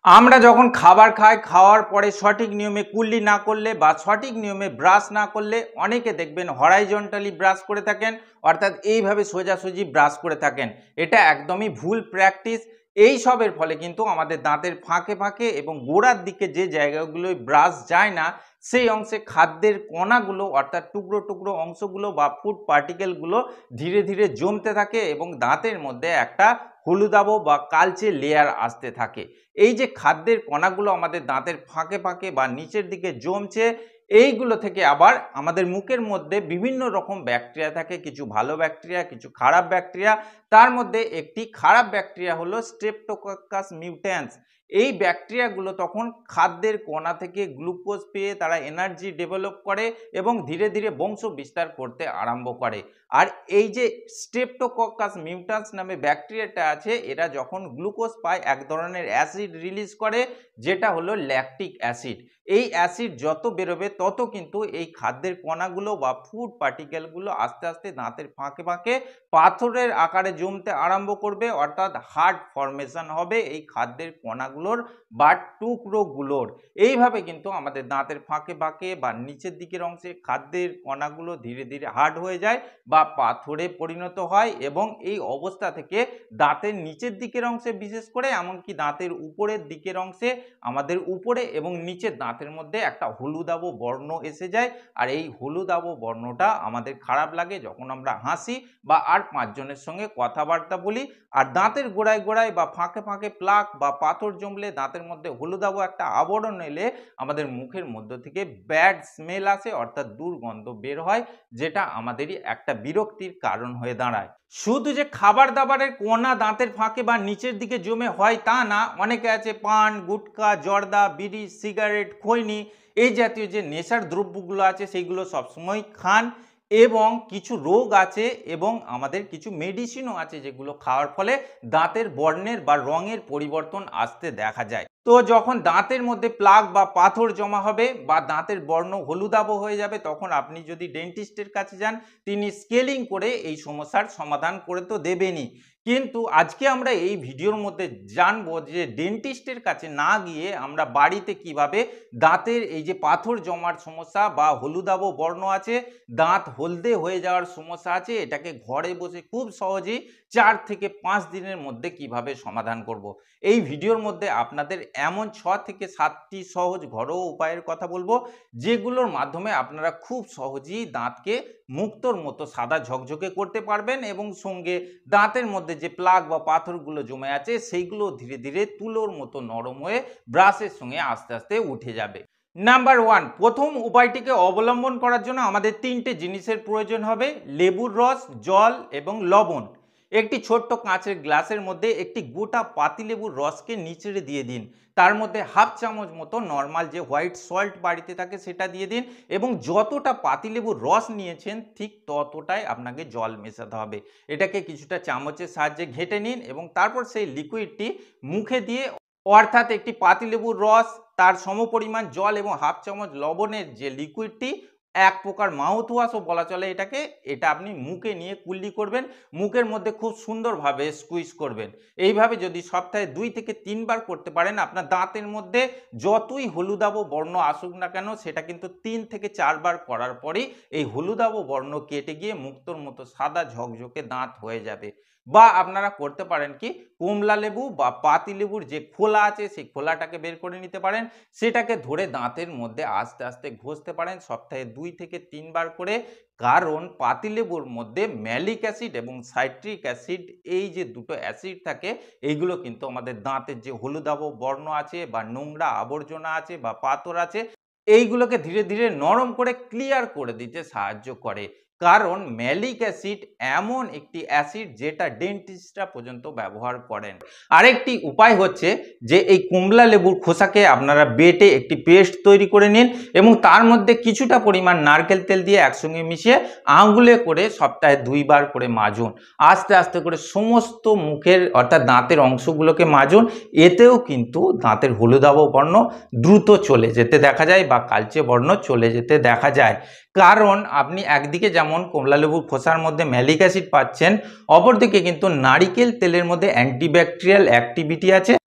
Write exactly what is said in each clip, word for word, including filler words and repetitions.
আমরা যখন খাবার খাই, খাওয়ার পরে সঠিক নিয়মে কুল্লি না করলে বা সঠিক নিয়মে ব্রাশ না করলে অনেকে দেখবেন হরাইজন্টালি ব্রাশ করে থাকেন, অর্থাৎ এইভাবে সোজাসুজি ব্রাশ করে থাকেন। এটা একদমই ভুল প্র্যাকটিস। এই সবের ফলে কিন্তু আমাদের দাঁতের ফাঁকে ফাঁকে এবং গোড়ার দিকে যে জায়গাগুলোয় ব্রাশ যায় না সেই অংশে খাদ্যের কণাগুলো অর্থাৎ টুকরো টুকরো অংশগুলো বা ফুড পার্টিকেলগুলো ধীরে ধীরে জমতে থাকে এবং দাঁতের মধ্যে একটা হলুদাভ বা কালচে লেয়ার আসতে থাকে। এই যে খাদ্যের কণাগুলো আমাদের দাঁতের ফাঁকে ফাঁকে বা নিচের দিকে জমছে, এইগুলো থেকে আবার আমাদের মুখের মধ্যে বিভিন্ন রকম ব্যাকটেরিয়া থাকে, কিছু ভালো ব্যাকটেরিয়া, কিছু খারাপ ব্যাকটেরিয়া। তার মধ্যে একটি খারাপ ব্যাকটেরিয়া হলো স্ট্রেপ্টোকক্কাস মিউট্যান্স। এই ব্যাকটেরিয়াগুলো তখন খাদ্যের কণা থেকে গ্লুকোজ পেয়ে তারা এনার্জি ডেভেলপ করে এবং ধীরে ধীরে বংশ বিস্তার করতে আরম্ভ করে। আর এই যে স্ট্রেপ্টোকক্কাস মিউট্যান্স নামে ব্যাকটেরিয়াটা আছে, এরা যখন গ্লুকোজ পায় এক ধরনের অ্যাসিড রিলিজ করে, যেটা হলো ল্যাকটিক অ্যাসিড। এই অ্যাসিড যত বেরোবে তত কিন্তু এই খাদ্যের কণাগুলো বা ফুড পার্টিকেলগুলো আস্তে আস্তে দাঁতের ফাঁকে ফাঁকে পাথরের আকারে জমতে আরম্ভ করবে, অর্থাৎ হার্ড ফর্মেশন হবে এই খাদ্যের কণাগুলোর বা টুকরোগুলোর। এইভাবে কিন্তু আমাদের দাঁতের ফাঁকে ফাঁকে বা নিচের দিকের অংশে খাদ্যের কণাগুলো ধীরে ধীরে হার্ড হয়ে যায় বা পাথরে পরিণত হয় এবং এই অবস্থা থেকে দাঁতের নিচের দিকের অংশে, বিশেষ করে এমনকি দাঁতের উপরের দিকের অংশে, আমাদের উপরে এবং নিচের দাঁতের মধ্যে একটা হলুদাভ বর্ণ এসে যায়। আর এই হলুদাভ বর্ণটা আমাদের খারাপ লাগে যখন আমরা হাসি বা আর পাঁচজনের সঙ্গে কথাবার্তা বলি। আর দাঁতের গোড়ায় গোড়ায় বা ফাঁকে ফাঁকে প্লাক বা পাথর জমলে, দাঁতের মধ্যে হলুদাভ একটা আবরণ এলে আমাদের মুখের মধ্য থেকে ব্যাড স্মেল আসে, অর্থাৎ দুর্গন্ধ বের হয়, যেটা আমাদেরই একটা বিরক্তির কারণ হয়ে দাঁড়ায়। শুধু যে খাবার দাবারের কণা দাঁতের ফাঁকে বা নিচের দিকে জমে হয় তা না, অনেকে আছে পান, গুটখা, জর্দা, বিড়ি, সিগারেট, খৈনি এই জাতীয় যে নেশার দ্রব্যগুলো আছে সেইগুলো সবসময় খান এবং কিছু রোগ আছে এবং আমাদের কিছু মেডিসিনও আছে যেগুলো খাওয়ার ফলে দাঁতের বর্ণের বা রঙের পরিবর্তন আসতে দেখা যায়। তো যখন দাঁতের মধ্যে প্লাক বা পাথর জমা হবে বা দাঁতের বর্ণ হলুদাভ হয়ে যাবে, তখন আপনি যদি ডেন্টিস্টের কাছে যান, তিনি স্কেলিং করে এই সমস্যার সমাধান করে তো দেবেনই। কিন্তু আজকে আমরা এই ভিডিওর মধ্যে জানবো যে ডেন্টিস্টের কাছে না গিয়ে আমরা বাড়িতে কিভাবে দাঁতের এই যে পাথর জমার সমস্যা বা হলুদাভ বর্ণ আছে, দাঁত হলদে হয়ে যাওয়ার সমস্যা আছে, এটাকে ঘরে বসে খুব সহজেই চার থেকে পাঁচ দিনের মধ্যে কিভাবে সমাধান করব। এই ভিডিওর মধ্যে আপনাদের এমন ছ থেকে সাতটি সহজ ঘরোয়া উপায়ের কথা বলবো, যেগুলোর মাধ্যমে আপনারা খুব সহজেই দাঁতকে মুক্তোর মতো সাদা ঝকঝকে করতে পারবেন এবং সঙ্গে দাঁতের মধ্যে যে প্লাক বা পাথরগুলো জমে আছে সেইগুলো ধীরে ধীরে তুলোর মতো নরম হয়ে ব্রাশের সঙ্গে আস্তে আস্তে উঠে যাবে। নাম্বার ওয়ান, প্রথম উপায়টিকে অবলম্বন করার জন্য আমাদের তিনটে জিনিসের প্রয়োজন হবে: লেবুর রস, জল এবং লবণ। একটি ছোট্ট কাঁচের গ্লাসের মধ্যে একটি গোটা পাতিলেবুর রসকে নিচড়ে দিয়ে দিন। তার মধ্যে হাফ চামচ মতো নর্মাল যে হোয়াইট সল্ট বাড়িতে থাকে সেটা দিয়ে দিন এবং যতটা পাতিলেবুর রস নিয়েছেন ঠিক ততটাই আপনাকে জল মেশাতে হবে। এটাকে কিছুটা চামচের সাহায্যে ঘেঁটে নিন এবং তারপর সেই লিকুইডটি মুখে দিয়ে, অর্থাৎ একটি পাতিলেবুর রস, তার সমপরিমাণ জল এবং হাফ চামচ লবণের যে লিকুইডটি, এক প্রকার মাউথ ওয়াশও বলা চলে এটাকে, এটা আপনি মুখে নিয়ে কুল্লি করবেন, মুখের মধ্যে খুব সুন্দরভাবে স্কুইজ করবেন। এইভাবে যদি সপ্তাহে দুই থেকে তিনবার করতে পারেন, আপনার দাঁতের মধ্যে যতই হলুদাভ বর্ণ আসুক না কেন সেটা কিন্তু তিন থেকে চারবার করার পরেই এই হলুদাভ বর্ণ কেটে গিয়ে মুক্তোর মতো সাদা ঝকঝকে দাঁত হয়ে যাবে। বা আপনারা করতে পারেন কি, কমলা লেবু বা পাতি লেবুর যে খোলা আছে সেই খোলাটাকে বের করে নিতে পারেন, সেটাকে ধরে দাঁতের মধ্যে আস্তে আস্তে ঘষতে পারেন সপ্তাহে দুই থেকে তিনবার করে। কারণ পাতিলেবুর মধ্যে ম্যালিক অ্যাসিড এবং সাইট্রিক অ্যাসিড, এই যে দুটো অ্যাসিড থাকে, এইগুলো কিন্তু আমাদের দাঁতের যে হলুদাভ বর্ণ আছে বা নোংরা আবর্জনা আছে বা পাথর আছে, এইগুলোকে ধীরে ধীরে নরম করে ক্লিয়ার করে দিতে সাহায্য করে। কারণ ম্যালিক অ্যাসিড এমন একটি অ্যাসিড যেটা ডেন্টিস্টরা পর্যন্ত ব্যবহার করেন। আরেকটি উপায় হচ্ছে যে এই কমলা লেবুর খোসাকে আপনারা বেটে একটি পেস্ট তৈরি করে নিন এবং তার মধ্যে কিছুটা পরিমাণ নারকেল তেল দিয়ে একসঙ্গে মিশিয়ে আঙুলে করে সপ্তাহে দুইবার করে মাজুন। আস্তে আস্তে করে সমস্ত মুখের অর্থাৎ দাঁতের অংশগুলোকে মাজুন। এতেও কিন্তু দাঁতের হলুদাভ বর্ণ দ্রুত চলে যেতে দেখা যায় বা কালচে বর্ণ চলে যেতে দেখা যায়। কারণ আপনি একদিকে যেমন কমলালেবুর খোসার মধ্যে ম্যালিক অ্যাসিড পাচ্ছেন, অপরদিকে কিন্তু নারিকেল তেলের মধ্যে অ্যান্টিব্যাকটেরিয়াল অ্যাক্টিভিটি আছে।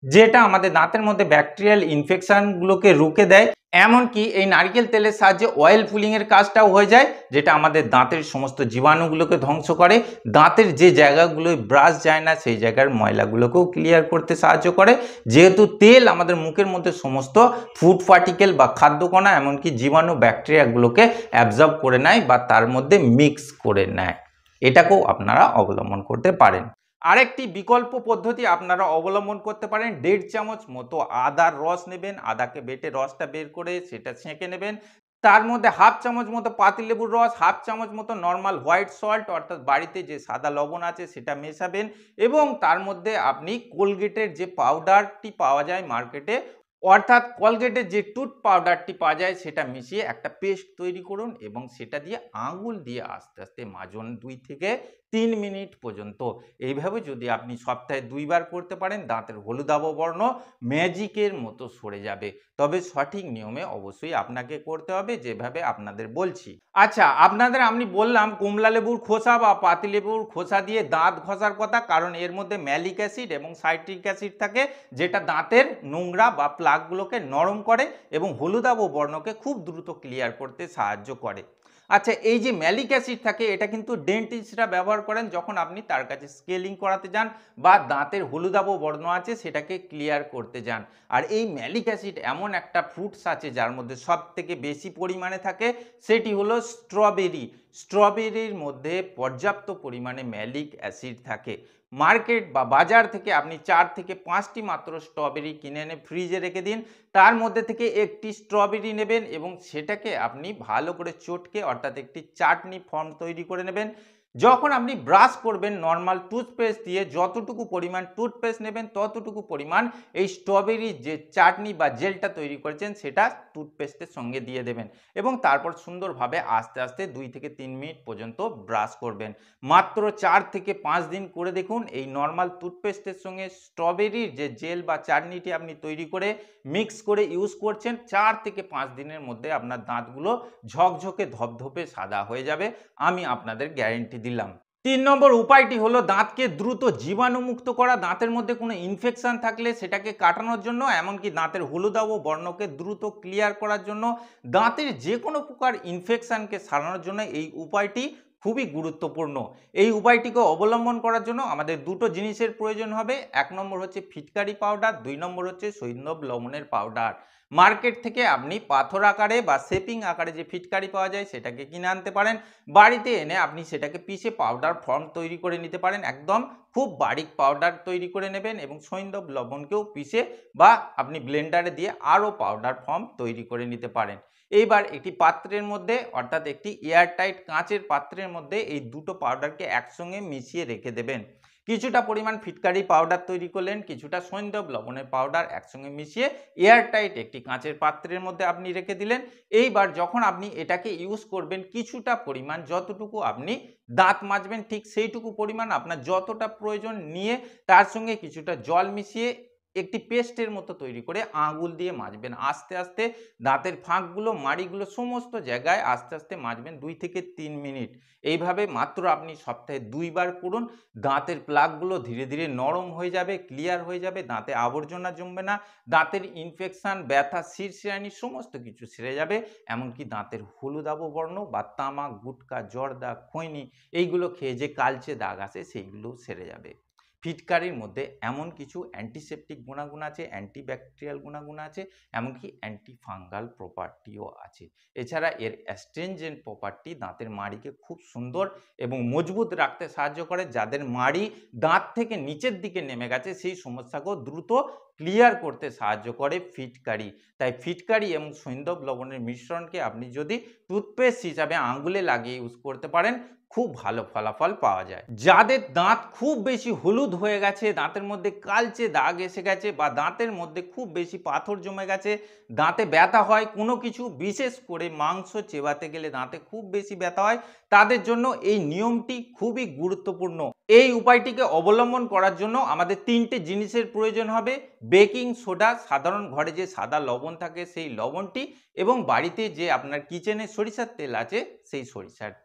যেটা আমাদের দাঁতের মধ্যে ব্যাকটেরিয়াল ইনফেকশনগুলোকে রুখে দেয়। এমনকি এই নারকেল তেলের সাহায্যে অয়েল পুলিং এর কাজটাও হয়ে যায়, যেটা আমাদের দাঁতের সমস্ত জীবাণুগুলোকে ধ্বংস করে, দাঁতের যে জায়গাগুলোয় ব্রাশ যায় না সেই জায়গার ময়লাগুলোকেও ক্লিয়ার করতে সাহায্য করে। যেহেতু তেল আমাদের মুখের মধ্যে সমস্ত ফুড পার্টিকেল বা খাদ্যকণা এমনকি জীবাণু ব্যাকটেরিয়াগুলোকে অ্যাবজর্ব করে নেয় বা তার মধ্যে মিক্স করে নেয়। এটাকেও আপনারা অবলম্বন করতে পারেন। আরেকটি বিকল্প পদ্ধতি আপনারা অবলম্বন করতে পারেন, দেড় চামচ মতো আদার রস নেবেন, আদাকে বেটে রসটা বের করে সেটা ছেঁকে নেবেন, তার মধ্যে হাফ চামচ মতো পাতিলেবুর রস, হাফ চামচ মতো নর্মাল হোয়াইট সল্ট অর্থাৎ বাড়িতে যে সাদা লবণ আছে সেটা মেশাবেন এবং তার মধ্যে আপনি কোলগেটের যে পাউডারটি পাওয়া যায় মার্কেটে অর্থাৎ কোলগেটের যে টুথ পাউডারটি পাওয়া যায় সেটা মিশিয়ে একটা পেস্ট তৈরি করুন এবং সেটা দিয়ে আঙুল দিয়ে আস্তে আস্তে মাজুন দুই থেকে তিন মিনিট পর্যন্ত। এইভাবে যদি আপনি সপ্তাহে দুইবার করতে পারেন দাঁতের হলুদাভ বর্ণ ম্যাজিকের মতো সরে যাবে। তবে সঠিক নিয়মে অবশ্যই আপনাকে করতে হবে যেভাবে আপনাদের বলছি। আচ্ছা, আপনাদের আমি বললাম কমলা লেবুর খোসা বা পাতিলেবুর খোসা দিয়ে দাঁত ঘষার কথা, কারণ এর মধ্যে ম্যালিক অ্যাসিড এবং সাইট্রিক অ্যাসিড থাকে যেটা দাঁতের নোংরা বা প্লাকগুলোকে নরম করে এবং হলুদাভ বর্ণকে খুব দ্রুত ক্লিয়ার করতে সাহায্য করে। আচ্ছা, এই যে ম্যালিক অ্যাসিড থাকে এটা কিন্তু ডেন্টিস্টরা ব্যবহার করেন যখন আপনি তার কাছে স্কেলিং করাতে যান বা দাঁতের হলুদাভ বর্ণ আছে সেটাকে ক্লিয়ার করতে যান। আর এই ম্যালিক অ্যাসিড এমন একটা ফ্রুটস আছে যার মধ্যে সব থেকে বেশি পরিমাণে থাকে, সেটি হলো স্ট্রবেরি। স্ট্রবেরির মধ্যে পর্যাপ্ত পরিমাণে ম্যালিক অ্যাসিড থাকে। মার্কেট বা বাজার থেকে আপনি চার থেকে পাঁচটি মাত্র স্ট্রবেরি কিনে এনে ফ্রিজে রেখে দিন, তার মধ্যে থেকে একটি স্ট্রবেরি নেবেন এবং সেটাকে আপনি ভালো করে চটকে অর্থাৎ একটি চাটনি ফর্ম তৈরি করে নেবেন। যখন আপনি ব্রাশ করবেন নর্মাল টুথপেস্ট দিয়ে যতটুকু পরিমাণ টুথপেস্ট নেবেন ততটুকু পরিমাণ এই স্ট্রবেরির যে চাটনি বা জেলটা তৈরি করেছেন সেটা টুথপেস্টের সঙ্গে দিয়ে দেবেন এবং তারপর সুন্দরভাবে আস্তে আস্তে দুই থেকে তিন মিনিট পর্যন্ত ব্রাশ করবেন। মাত্র চার থেকে পাঁচ দিন করে দেখুন এই নর্মাল টুথপেস্টের সঙ্গে স্ট্রবেরির যে জেল বা চাটনিটি আপনি তৈরি করে মিক্স করে ইউজ করছেন, চার থেকে পাঁচ দিনের মধ্যে আপনার দাঁতগুলো ঝকঝকে ধপধপে সাদা হয়ে যাবে, আমি আপনাদের গ্যারেন্টি দিলাম। তিন নম্বর উপায়টি হলো দাঁতকে দ্রুত জীবাণুমুক্ত করা। দাঁতের মধ্যে কোনো ইনফেকশন থাকলে সেটাকে কাটানোর জন্য এমনকি দাঁতের হলুদাভ বর্ণকে দ্রুত ক্লিয়ার করার জন্য দাঁতের যে কোনো প্রকার ইনফেকশনকে সারানোর জন্য এই উপায়টি খুবই গুরুত্বপূর্ণ। এই উপায়টিকে অবলম্বন করার জন্য আমাদের দুটো জিনিসের প্রয়োজন হবে। এক নম্বর হচ্ছে ফিটকারি পাউডার, দুই নম্বর হচ্ছে সৈন্ধব লবণের পাউডার। মার্কেট থেকে আপনি পাথর আকারে বা শেপিং আকারে যে ফিটকারি পাওয়া যায় সেটাকে কিনে আনতে পারেন, বাড়িতে এনে আপনি সেটাকে পিষে পাউডার ফর্ম তৈরি করে নিতে পারেন। একদম খুব বারিক পাউডার তৈরি করে নেবেন এবং সৈন্ধব লবণকেও পিষে বা আপনি ব্লেন্ডারে দিয়ে আরও পাউডার ফর্ম তৈরি করে নিতে পারেন। এইবার একটি পাত্রের মধ্যে অর্থাৎ একটি এয়ারটাইট কাঁচের পাত্রের মধ্যে এই দুটো পাউডারকে একসঙ্গে মিশিয়ে রেখে দেবেন। কিছুটা পরিমাণ ফিটকারি পাউডার তৈরি করলেন, কিছুটা সৈন্ধব লবণের পাউডার একসঙ্গে মিশিয়ে এয়ারটাইট একটি কাঁচের পাত্রের মধ্যে আপনি রেখে দিলেন। এইবার যখন আপনি এটাকে ইউজ করবেন কিছুটা পরিমাণ যতটুকু আপনি দাঁত মাজবেন ঠিক সেইটুকু পরিমাণ আপনার যতটা প্রয়োজন নিয়ে তার সঙ্গে কিছুটা জল মিশিয়ে একটি পেস্টের মতো তৈরি করে আঙুল দিয়ে মাজবেন আস্তে আস্তে দাঁতের ফাঁকগুলো মাড়িগুলো সমস্ত জায়গায় আস্তে আস্তে মাজবেন দুই থেকে তিন মিনিট। এইভাবে মাত্র আপনি সপ্তাহে দুইবার করুন, দাঁতের প্লাকগুলো ধীরে ধীরে নরম হয়ে যাবে, ক্লিয়ার হয়ে যাবে, দাঁতে আবর্জনা জমবে না, দাঁতের ইনফেকশন ব্যথা শিরশিরানি সমস্ত কিছু সেরে যাবে, এমনকি দাঁতের হলুদাভ বর্ণ বা তামাক গুটকা জর্দা খৈনি এইগুলো খেয়ে যে কালচে দাগ আছে সেইগুলোও সেরে যাবে। ফিটকারির মধ্যে এমন কিছু অ্যান্টিসেপটিক গুণাগুণ আছে, অ্যান্টিব্যাকটেরিয়াল গুণাগুণ আছে, এমনকি অ্যান্টি ফাঙ্গাল প্রপার্টিও আছে। এছাড়া এর অ্যাস্ট্রেনজেন্ট প্রপার্টি দাঁতের মাড়িকে খুব সুন্দর এবং মজবুত রাখতে সাহায্য করে। যাদের মাড়ি দাঁত থেকে নিচের দিকে নেমে গেছে সেই সমস্যাকেও দ্রুত ক্লিয়ার করতে সাহায্য করে ফিটকারি। তাই ফিটকারি এবং সৈন্ধব লবণের মিশ্রণকে আপনি যদি টুথপেস্ট হিসাবে আঙ্গুলে লাগিয়ে ইউজ করতে পারেন খুব ভালো ফলাফল পাওয়া যায়। যাদের দাঁত খুব বেশি হলুদ হয়ে গেছে, দাঁতের মধ্যে কালচে দাগ এসে গেছে বা দাঁতের মধ্যে খুব বেশি পাথর জমে গেছে, দাঁতে ব্যথা হয় কোনো কিছু বিশেষ করে মাংস চেবাতে গেলে দাঁতে খুব বেশি ব্যথা হয়, তাদের জন্য এই নিয়মটি খুবই গুরুত্বপূর্ণ। এই উপায়টিকে অবলম্বন করার জন্য আমাদের তিনটে জিনিসের প্রয়োজন হবে, বেকিং সোডা, সাধারণ ঘরে যে সাদা লবণ থাকে সেই লবণটি এবং বাড়িতে যে আপনার কিচেনে সরিষার তেল আছে সেই সরিষার তেল।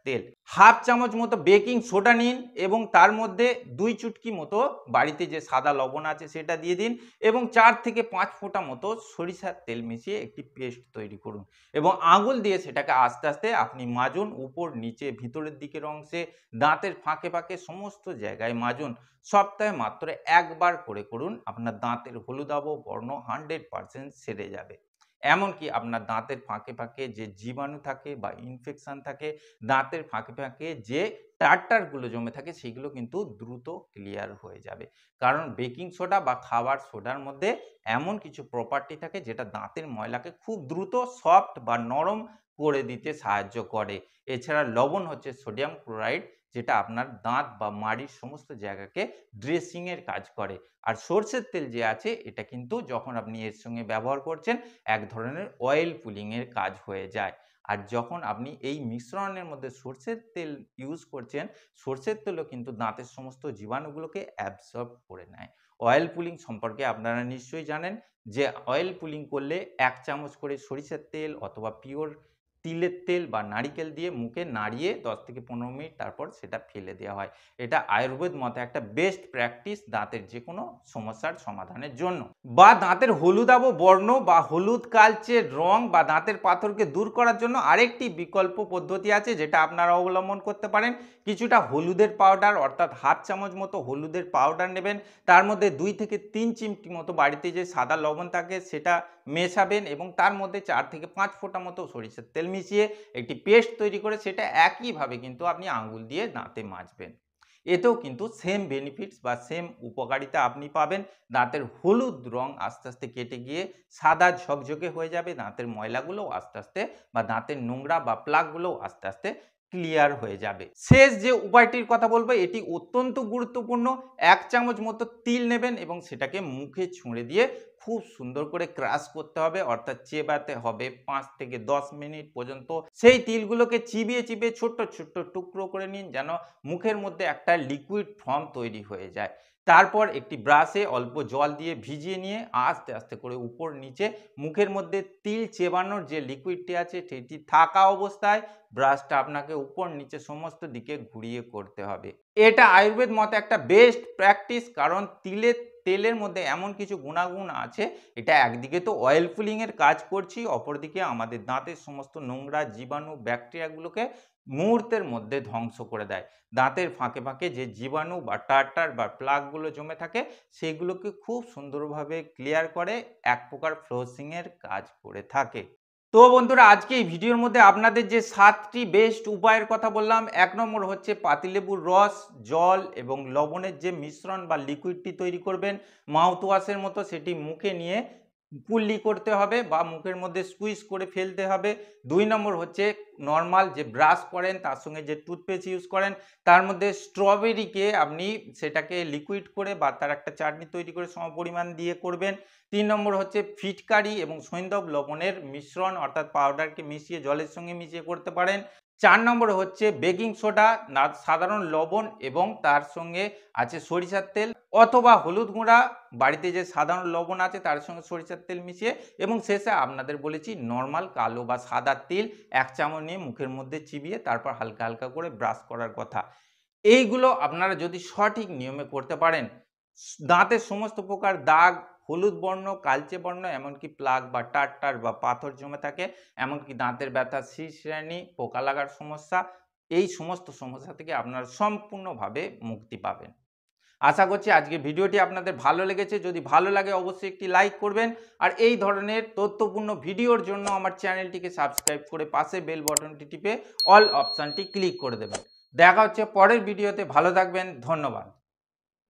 হাফ চামচ মতো বেকিং সোডা নিন এবং তার মধ্যে দুই চুটকি মতো বাড়িতে যে সাদা লবণ আছে সেটা দিয়ে দিন এবং চার থেকে পাঁচ ফোঁটা মতো সরিষার তেল মিশিয়ে একটি পেস্ট তৈরি করুন এবং আঙুল দিয়ে সেটাকে আস্তে আস্তে আপনি মাজুন, উপর নিচে ভিতরের দিকের অংশে, দাঁতের ফাঁকে ফাঁকে সমস্ত জায়গায় মাজুন। সপ্তাহে মাত্র একবার করে করুন, আপনার দাঁতের হলুদাভ বর্ণ হান্ড্রেড পার্সেন্ট সেরে যাবে। এমনকি আপনার দাঁতের ফাঁকে ফাঁকে যে জীবাণু থাকে বা ইনফেকশন থাকে, দাঁতের ফাঁকে ফাঁকে যে টার্টারগুলো জমে থাকে সেগুলো কিন্তু দ্রুত ক্লিয়ার হয়ে যাবে। কারণ বেকিং সোডা বা খাবার সোডার মধ্যে এমন কিছু প্রপার্টি থাকে যেটা দাঁতের ময়লাকে খুব দ্রুত সফট বা নরম করে দিতে সাহায্য করে। এছাড়া লবণ হচ্ছে সোডিয়াম ক্লোরাইড, যেটা আপনার দাঁত বা মাড়ির সমস্ত জায়গাকে ড্রেসিংয়ের কাজ করে। আর সর্ষের তেল যে আছে এটা কিন্তু যখন আপনি এর সঙ্গে ব্যবহার করছেন এক ধরনের অয়েল পুলিংয়ের কাজ হয়ে যায়। আর যখন আপনি এই মিশ্রণের মধ্যে সর্ষের তেল ইউজ করছেন, সর্ষের তেলও কিন্তু দাঁতের সমস্ত জীবাণুগুলোকে অ্যাবসর্ব করে নেয়। অয়েল পুলিং সম্পর্কে আপনারা নিশ্চয়ই জানেন যে অয়েল পুলিং করলে এক চামচ করে সরিষার তেল অথবা পিওর তিলের তেল বা নারিকেল দিয়ে মুখে নাড়িয়ে দশ থেকে পনেরো মিনিট তারপর সেটা ফেলে দেওয়া হয়। এটা আয়ুর্বেদ মতে একটা বেস্ট প্র্যাকটিস দাঁতের যে কোনো সমস্যার সমাধানের জন্য। বা দাঁতের হলুদাভ বর্ণ বা হলুদ কালচে রং বা দাঁতের পাথরকে দূর করার জন্য আরেকটি বিকল্প পদ্ধতি আছে যেটা আপনারা অবলম্বন করতে পারেন। কিছুটা হলুদের পাউডার অর্থাৎ হাফ চামচ মতো হলুদের পাউডার নেবেন, তার মধ্যে দুই থেকে তিন চিমটি মতো বাড়িতে যে সাদা লবণ থাকে সেটা মেশাবেন এবং তার মধ্যে চার থেকে পাঁচ ফোঁটা মতো সরিষার তেল মিশিয়ে একটি পেস্ট তৈরি করে সেটা একইভাবে কিন্তু আপনি আঙ্গুল দিয়ে দাঁতে মাজবেন। এতেও কিন্তু সেম বেনিফিটস বা সেম উপকারিতা আপনি পাবেন। দাঁতের হলুদ রং আস্তে আস্তে কেটে গিয়ে সাদা ঝকঝকে হয়ে যাবে, দাঁতের ময়লাগুলোও আস্তে আস্তে বা দাঁতের নোংরা বা প্লাকগুলোও আস্তে আস্তে ক্লিয়ার হয়ে যাবে। শেষ যে উপায়টির কথা বলবো এটি অত্যন্ত গুরুত্বপূর্ণ। এক চামচ মতো তিল নেবেন এবং সেটাকে মুখে ছুঁড়ে দিয়ে খুব সুন্দর করে ক্রাশ করতে হবে, অর্থাৎ চেবাতে হবে পাঁচ থেকে দশ মিনিট পর্যন্ত। সেই তিলগুলোকে চিবিয়ে চিবিয়ে ছোট্ট ছোট্ট টুকরো করে নিন যেন মুখের মধ্যে একটা লিকুইড ফর্ম তৈরি হয়ে যায়। তারপর একটি ব্রাশে অল্প জল দিয়ে ভিজিয়ে নিয়ে আস্তে আস্তে করে উপর নিচে মুখের মধ্যে তিল চেবানোর যে লিকুইডটি আছে সেটি থাকা অবস্থায় ব্রাশটা আপনাকে উপর নিচে সমস্ত দিকে ঘুরিয়ে করতে হবে। এটা আয়ুর্বেদ মতে একটা বেস্ট প্র্যাকটিস, কারণ তিলের তেলের মধ্যে এমন কিছু গুণাগুণ আছে, এটা একদিকে তো অয়েল পুলিং এর কাজ করছি, অপরদিকে আমাদের দাঁতের সমস্ত নোংরা জীবাণু ব্যাকটেরিয়াগুলোকে মুহূর্তের মধ্যে ধ্বংস করে দেয়। দাঁতের ফাঁকে ফাঁকে যে জীবাণু বা টার্টার বা প্লাকগুলো জমে থাকে সেগুলোকে খুব সুন্দরভাবে ক্লিয়ার করে, এক প্রকার ফ্লোসিং এর কাজ করে থাকে। তো বন্ধুরা, আজকে এই ভিডিওর মধ্যে আপনাদের যে সাতটি বেস্ট উপায়ের কথা বললাম, এক নম্বর হচ্ছে পাতিলেবুর রস, জল এবং লবণের যে মিশ্রণ বা লিকুইডটি তৈরি করবেন মাউথ ওয়াশের মতো, সেটি মুখে নিয়ে কুল্লি করতে হবে বা মুখের মধ্যে স্কুইজ করে ফেলতে হবে। দুই নম্বর হচ্ছে নর্মাল যে ব্রাশ করেন তার সঙ্গে যে টুথপেস্ট ইউজ করেন তার মধ্যে স্ট্রবেরিকে আপনি সেটাকে লিকুইড করে বা তার একটা চাটনি তৈরি করে সমপরিমাণ দিয়ে করবেন। তিন নম্বর হচ্ছে ফিটকারি এবং সৈন্ধব লবণের মিশ্রণ অর্থাৎ পাউডারকে মিশিয়ে জলের সঙ্গে মিশিয়ে করতে পারেন। চার নম্বর হচ্ছে বেকিং সোডা, সাধারণ লবণ এবং তার সঙ্গে আছে সরিষার তেল অথবা হলুদ গুঁড়া, বাড়িতে যে সাধারণ লবণ আছে তার সঙ্গে সরিষার তেল মিশিয়ে, এবং শেষে আপনাদের বলেছি নর্মাল কালো বা সাদা তিল এক চামচ নিয়ে মুখের মধ্যে চিবিয়ে তারপর হালকা হালকা করে ব্রাশ করার কথা। এইগুলো আপনারা যদি সঠিক নিয়মে করতে পারেন, দাঁতের সমস্ত প্রকার দাগ, হলুদ বর্ণ, কালচে বর্ণ, এমনকি প্লাক বা টার্টার বা পাথর জমে থাকে, এমনকি দাঁতের ব্যথা, শিরশিরানি, পোকা লাগার সমস্যা, এই সমস্ত সমস্যা থেকে আপনারা সম্পূর্ণভাবে মুক্তি পাবেন। আশা করছি আজকের ভিডিওটি আপনাদের ভালো লেগেছে। যদি ভালো লাগে অবশ্যই একটি লাইক করবেন আর এই ধরনের তথ্যপূর্ণ ভিডিওর জন্য আমার চ্যানেলটিকে সাবস্ক্রাইব করে পাশে বেল বাটনটি টিপে অল অপশানটি ক্লিক করে দেবেন। দেখা হচ্ছে পরের ভিডিওতে। ভালো থাকবেন, ধন্যবাদ।